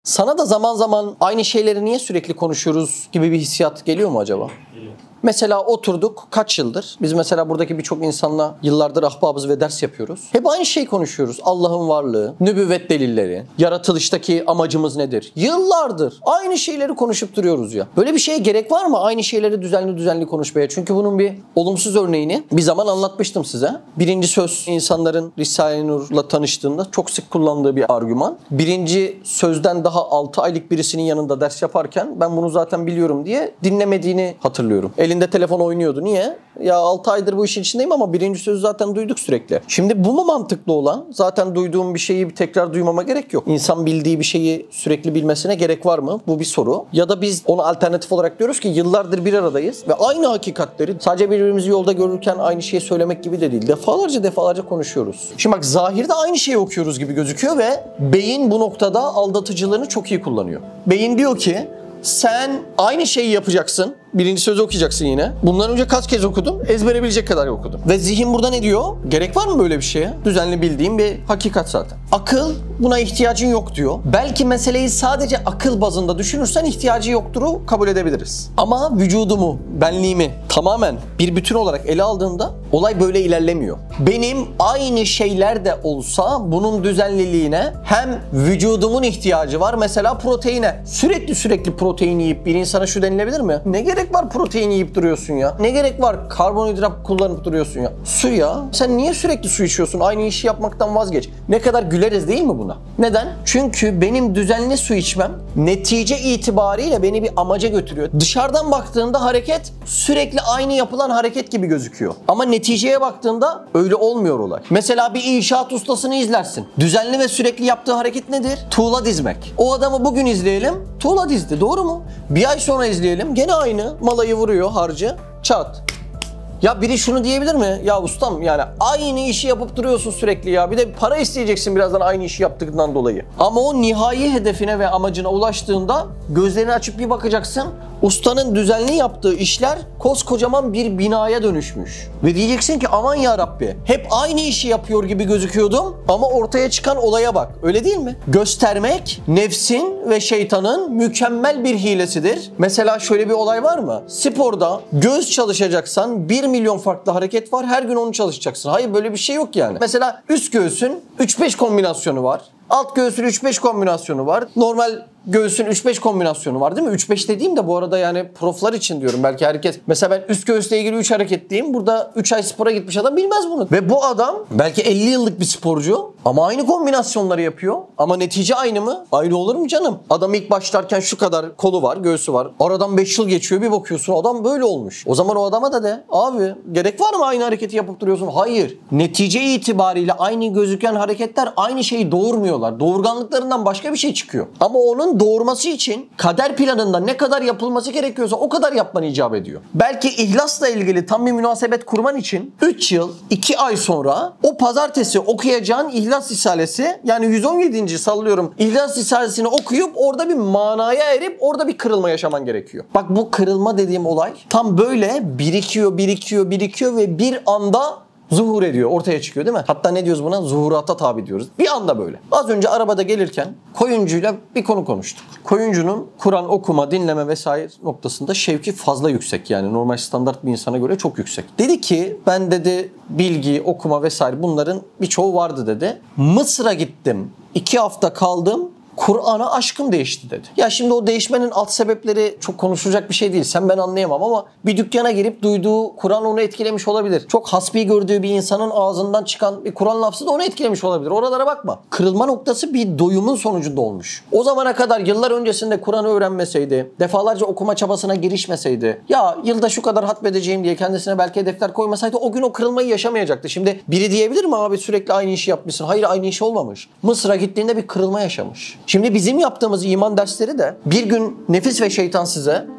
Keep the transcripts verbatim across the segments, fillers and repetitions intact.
Sana da zaman zaman aynı şeyleri niye sürekli konuşuyoruz gibi bir hissiyat geliyor mu acaba? Geliyor. Mesela oturduk kaç yıldır? Biz mesela buradaki birçok insanla yıllardır ahbabız ve ders yapıyoruz. Hep aynı şeyi konuşuyoruz. Allah'ın varlığı, nübüvvet delilleri, yaratılıştaki amacımız nedir? Yıllardır aynı şeyleri konuşup duruyoruz ya. Böyle bir şeye gerek var mı? Aynı şeyleri düzenli düzenli konuşmaya. Çünkü bunun bir olumsuz örneğini bir zaman anlatmıştım size. Birinci söz insanların Risale-i Nur'la tanıştığında çok sık kullandığı bir argüman. Birinci sözden daha altı aylık birisinin yanında ders yaparken ben bunu zaten biliyorum diye dinlemediğini hatırlıyorum. Elinde telefon oynuyordu. Niye? Ya altı aydır bu işin içindeyim ama birinci sözü zaten duyduk sürekli. Şimdi bu mu mantıklı olan? Zaten duyduğum bir şeyi tekrar duymama gerek yok. İnsan bildiği bir şeyi sürekli bilmesine gerek var mı? Bu bir soru. Ya da biz ona alternatif olarak diyoruz ki yıllardır bir aradayız ve aynı hakikatleri sadece birbirimizi yolda görürken aynı şeyi söylemek gibi de değil. Defalarca defalarca konuşuyoruz. Şimdi bak zahirde aynı şeyi okuyoruz gibi gözüküyor ve beyin bu noktada aldatıcılığını çok iyi kullanıyor. Beyin diyor ki sen aynı şeyi yapacaksın. Birinci sözü okuyacaksın yine. Bundan önce kaç kez okudun? Ezbere bilecek kadar okudun. Ve zihin burada ne diyor? Gerek var mı böyle bir şeye? Düzenli bildiğim bir hakikat zaten. Akıl buna ihtiyacın yok diyor. Belki meseleyi sadece akıl bazında düşünürsen ihtiyacı yoktur'u kabul edebiliriz. Ama vücudumu, benliğimi tamamen bir bütün olarak ele aldığında olay böyle ilerlemiyor. Benim aynı şeyler de olsa bunun düzenliliğine hem vücudumun ihtiyacı var. Mesela proteine. Sürekli sürekli protein yiyip bir insana şu denilebilir mi? Ne gerek var protein yiyip duruyorsun ya? Ne gerek var karbonhidrat kullanıp duruyorsun ya? Su ya. Sen niye sürekli su içiyorsun? Aynı işi yapmaktan vazgeç. Ne kadar güleriz değil mi buna? Neden? Çünkü benim düzenli su içmem netice itibariyle beni bir amaca götürüyor. Dışarıdan baktığında hareket sürekli aynı yapılan hareket gibi gözüküyor. Ama neticeye baktığında öyle olmuyor olay. Mesela bir inşaat ustasını izlersin. Düzenli ve sürekli yaptığı hareket nedir? Tuğla dizmek. O adamı bugün izleyelim, tuğla dizdi. Doğru mu? Bir ay sonra izleyelim, gene aynı. Malayı vuruyor harcı, çat. Ya biri şunu diyebilir mi? Ya ustam yani aynı işi yapıp duruyorsun sürekli ya. Bir de para isteyeceksin birazdan aynı işi yaptığından dolayı. Ama o nihai hedefine ve amacına ulaştığında gözlerini açıp bir bakacaksın. Ustanın düzenli yaptığı işler koskocaman bir binaya dönüşmüş. Ve diyeceksin ki aman ya Rabbi hep aynı işi yapıyor gibi gözüküyordum ama ortaya çıkan olaya bak. Öyle değil mi? Göstermek nefsin ve şeytanın mükemmel bir hilesidir. Mesela şöyle bir olay var mı? Sporda göğüs çalışacaksan bir milyon farklı hareket var. Her gün onu çalışacaksın. Hayır böyle bir şey yok yani. Mesela üst göğsün üç beş kombinasyonu var. Alt göğsün üç beş kombinasyonu var. Normal göğsün üç beş kombinasyonu var değil mi? üç beş dediğim de bu arada yani proflar için diyorum. Belki herkes mesela ben üst göğüsle ilgili üç hareket diyeyim. Burada üç ay spora gitmiş adam bilmez bunu. Ve bu adam belki elli yıllık bir sporcu ama aynı kombinasyonları yapıyor. Ama netice aynı mı? Aynı olur mu canım? Adam ilk başlarken şu kadar kolu var, göğsü var. Aradan beş yıl geçiyor bir bakıyorsun adam böyle olmuş. O zaman o adama da de abi gerek var mı aynı hareketi yapıp duruyorsun? Hayır. Netice itibariyle aynı gözüken hareketler aynı şeyi doğurmuyorlar. Doğurganlıklarından başka bir şey çıkıyor. Ama onun doğurması için kader planında ne kadar yapılması gerekiyorsa o kadar yapman icap ediyor. Belki ihlasla ilgili tam bir münasebet kurman için üç yıl iki ay sonra o pazartesi okuyacağın İhlas Risalesi yani yüz on yedinci sallıyorum İhlas Risalesini okuyup orada bir manaya erip orada bir kırılma yaşaman gerekiyor. Bak bu kırılma dediğim olay tam böyle birikiyor birikiyor birikiyor ve bir anda zuhur ediyor, ortaya çıkıyor değil mi? Hatta ne diyoruz buna? Zuhurata tabi diyoruz. Bir anda böyle. Az önce arabada gelirken koyuncuyla bir konu konuştuk. Koyuncunun Kur'an okuma, dinleme vesaire noktasında şevki fazla yüksek. Yani normal standart bir insana göre çok yüksek. Dedi ki ben dedi bilgi, okuma vesaire bunların birçoğu vardı dedi. Mısır'a gittim. iki hafta kaldım. Kur'an'a aşkım değişti dedi. Ya şimdi o değişmenin alt sebepleri çok konuşulacak bir şey değil. Sen ben anlayamam ama bir dükkana girip duyduğu Kur'an onu etkilemiş olabilir. Çok hasbi gördüğü bir insanın ağzından çıkan bir Kur'an lafzı da onu etkilemiş olabilir. Oralara bakma. Kırılma noktası bir doyumun sonucunda olmuş. O zamana kadar yıllar öncesinde Kur'an'ı öğrenmeseydi, defalarca okuma çabasına girişmeseydi, ya yılda şu kadar hatmedeceğim diye kendisine belki hedefler koymasaydı o gün o kırılmayı yaşamayacaktı. Şimdi biri diyebilir mi abi sürekli aynı işi yapmışsın? Hayır aynı iş olmamış. Mısır'a gittiğinde bir kırılma yaşamış. Şimdi bizim yaptığımız iman dersleri de bir gün nefis ve şeytan size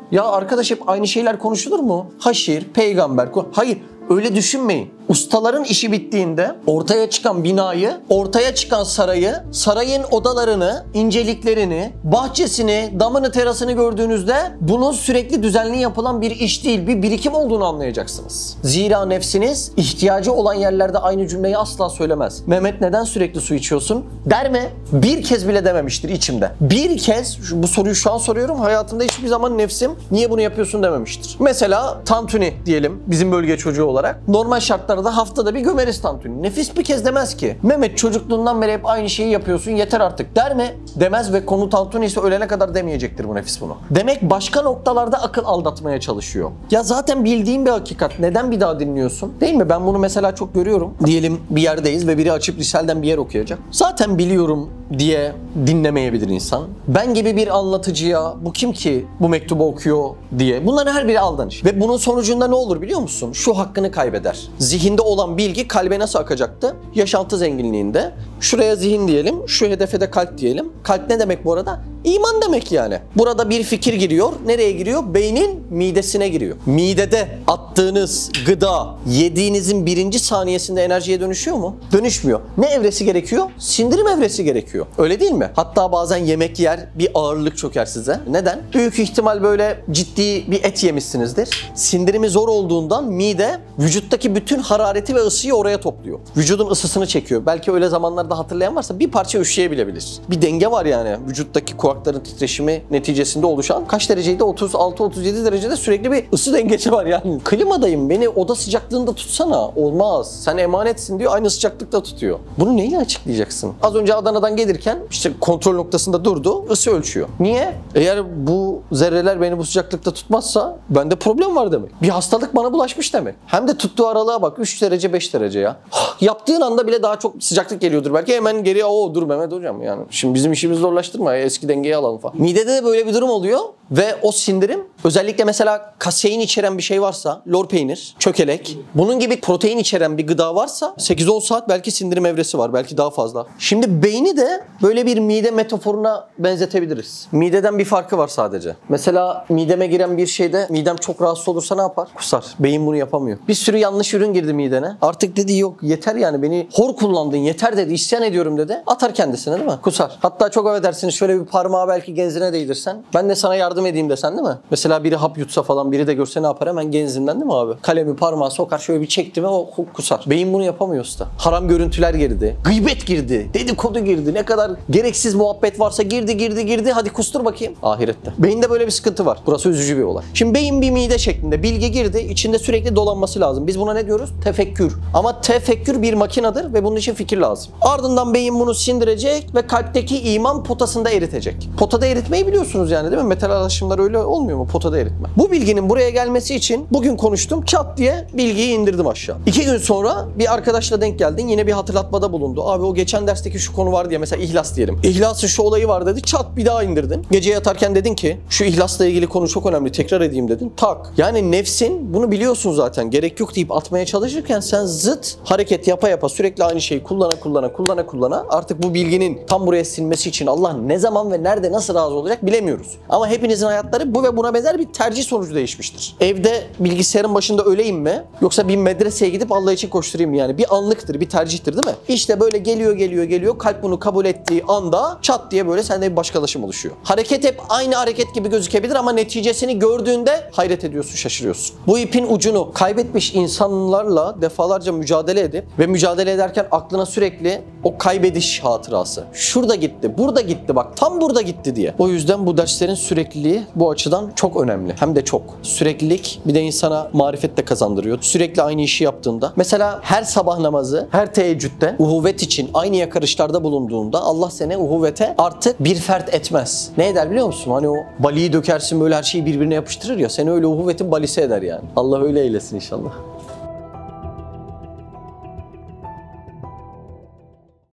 Ya arkadaş hep aynı şeyler konuşulur mu? Haşir, peygamber. Hayır. Öyle düşünmeyin. Ustaların işi bittiğinde ortaya çıkan binayı, ortaya çıkan sarayı, sarayın odalarını, inceliklerini, bahçesini, damını, terasını gördüğünüzde bunun sürekli düzenli yapılan bir iş değil, bir birikim olduğunu anlayacaksınız. Zira nefsiniz ihtiyacı olan yerlerde aynı cümleyi asla söylemez. Mehmet neden sürekli su içiyorsun? Der mi? Bir kez bile dememiştir içimde. Bir kez, bu soruyu şu an soruyorum, hayatımda hiçbir zaman nefsim niye bunu yapıyorsun dememiştir. Mesela tantuni diyelim bizim bölge çocuğu olarak. Normal şartlarda haftada bir gömeriz tantuni. Nefis bir kez demez ki Mehmet çocukluğundan beri hep aynı şeyi yapıyorsun yeter artık der mi? Demez ve konu tantuni ise ölene kadar demeyecektir bu nefis bunu. Demek başka noktalarda akıl aldatmaya çalışıyor. Ya zaten bildiğin bir hakikat. Neden bir daha dinliyorsun? Değil mi? Ben bunu mesela çok görüyorum. Diyelim bir yerdeyiz ve biri açıp Risal'den bir yer okuyacak. Zaten biliyorum diye dinlemeyebilir insan. Ben gibi bir anlatıcıya bu kim ki bu mektubu okuyor diye. Bunların her biri aldanış. Ve bunun sonucunda ne olur biliyor musun? Şu hakkını kaybeder. Zihinde olan bilgi kalbe nasıl akacaktı? Yaşantı zenginliğinde. Şuraya zihin diyelim, şu hedefe de kalp diyelim. Kalp ne demek bu arada? İman demek yani. Burada bir fikir giriyor. Nereye giriyor? Beynin midesine giriyor. Midede attığınız gıda yediğinizin birinci saniyesinde enerjiye dönüşüyor mu? Dönüşmüyor. Ne evresi gerekiyor? Sindirim evresi gerekiyor. Öyle değil mi? Hatta bazen yemek yer bir ağırlık çöker size. Neden? Büyük ihtimal böyle ciddi bir et yemişsinizdir. Sindirimi zor olduğundan mide vücuttaki bütün harareti ve ısıyı oraya topluyor. Vücudun ısısını çekiyor. Belki öyle zamanlarda hatırlayan varsa bir parça üşüyebilebilir. Bir denge var yani. Vücuttaki kulakların titreşimi neticesinde oluşan kaç dereceydi? otuz altı otuz yedi derecede sürekli bir ısı dengesi var yani. Klimadayım, beni oda sıcaklığında tutsana. Olmaz. Sen emanetsin diyor, aynı sıcaklıkta tutuyor. Bunu neyle açıklayacaksın? Az önce Adana'dan gelirken işte kontrol noktasında durdu, ısı ölçüyor. Niye? Eğer bu zerreler beni bu sıcaklıkta tutmazsa bende problem var demek. Bir hastalık bana bulaşmış demek. Hem de tuttuğu aralığa bak, üç derece beş derece ya. Yaptığın anda bile daha çok sıcaklık geliyordur belki, hemen geriye o dur Mehmet hocam yani. Şimdi bizim işimizi zorlaştırma ya, eski dengeyi alalım falan. Midede de böyle bir durum oluyor ve o sindirim özellikle mesela kasein içeren bir şey varsa, lor peynir, çökelek, bunun gibi protein içeren bir gıda varsa sekiz on saat belki sindirim evresi var, belki daha fazla. Şimdi beyni de böyle bir mide metaforuna benzetebiliriz. Mideden bir farkı var sadece. Mesela mideme giren bir şeyde midem çok rahatsız olursa ne yapar? Kusar. Beyin bunu yapamıyor. Bir sürü yanlış ürün girdi midene. Artık dedi yok yeter yani, beni hor kullandın yeter dedi, isyan ediyorum dedi. Atar kendisine değil mi? Kusar. Hatta çok affedersiniz şöyle bir parmağı belki genzine değdirsen, ben de sana yardım edeyim desen değil mi? Mesela biri hap yutsa falan, biri de görse ne yapar? Hemen genzinden değil mi abi? Kalemi parmağı sokar, şöyle bir çekti ve o kusar. Beyin bunu yapamıyor usta. Haram görüntüler girdi. Gıybet girdi. Dedikodu girdi. Ne kadar gereksiz muhabbet varsa girdi girdi girdi. Hadi kustur bakayım. Ahirette. Beyinde böyle bir sıkıntı var. Burası üzücü bir olay. Şimdi beyin bir mide şeklinde. Bilgi girdi. İçinde sürekli dolanması lazım. Biz buna ne diyoruz? Tefekkür. Ama tefekkür bir makinedir ve bunun için fikir lazım. Ardından beyin bunu sindirecek ve kalpteki iman potasında eritecek. Potada eritmeyi biliyorsunuz yani değil mi? Metal alaşımlar öyle olmuyor mu? Potada eritme. Bu bilginin buraya gelmesi için bugün konuştum. Çat diye bilgiyi indirdim aşağı. İki gün sonra bir arkadaşla denk geldin. Yine bir hatırlatmada bulundu. Abi o geçen dersteki şu konu var diye, mesela ihlas diyelim. İhlasın şu olayı var dedi. Çat bir daha indirdin. Gece yatarken dedin ki şu ihlasla ilgili konu çok önemli. Tekrar edeyim dedin. Tak. Yani nefsin bunu biliyorsun zaten. Gerek yok deyip atmaya çalışırken sen zıt hareket yapa yapa sürekli aynı şeyi kullana kullana kullana kullana artık bu bilginin tam buraya sinmesi için Allah ne zaman ve nerede nasıl razı olacak bilemiyoruz. Ama hepinizin hayatları bu ve buna benzer bir tercih sonucu değişmiştir. Evde bilgisayarın başında öleyim mi? Yoksa bir medreseye gidip Allah için koşturayım mı? Yani bir anlıktır, bir tercihtir değil mi? İşte böyle geliyor geliyor geliyor. Kalp bunu kabul ettiği anda çat diye böyle sende bir başkalaşım oluşuyor. Hareket hep aynı hareket gibi gözükebilir ama neticesini gördüğünde hayret ediyorsun, şaşırıyorsun. Bu ipin ucunu kaybetmiş insanlarla defalarca mücadele edip ve mücadele ederken aklına sürekli o kaybediş hatırası. Şurada gitti, burada gitti bak, tam burada gitti diye. O yüzden bu derslerin sürekliliği bu açıdan çok önemli. Hem de çok. Süreklilik bir de insana marifet de kazandırıyor. Sürekli aynı işi yaptığında. Mesela her sabah namazı, her teheccüde uhuvvet için aynı yakarışlarda bulunduğunda Allah seni uhuvvete artık bir fert etmez. Ne eder biliyor musun? Hani o baliyi dökersin böyle her şeyi birbirine yapıştırır ya, seni öyle uhuvvetin balisi eder yani. Allah öyle eylesin inşallah.